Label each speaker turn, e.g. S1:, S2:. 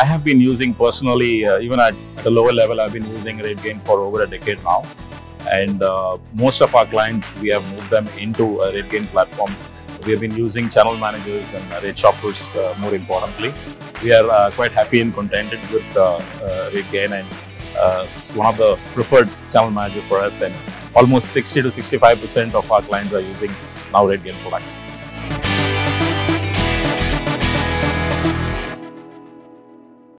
S1: I have been using personally, even at a lower level, I've been using RateGain for over a decade now. And most of our clients, we have moved them into a RateGain platform. We have been using channel managers and rate shoppers more importantly. We are quite happy and contented with RateGain, and it's one of the preferred channel manager for us, and almost 60 to 65% of our clients are using now RateGain products.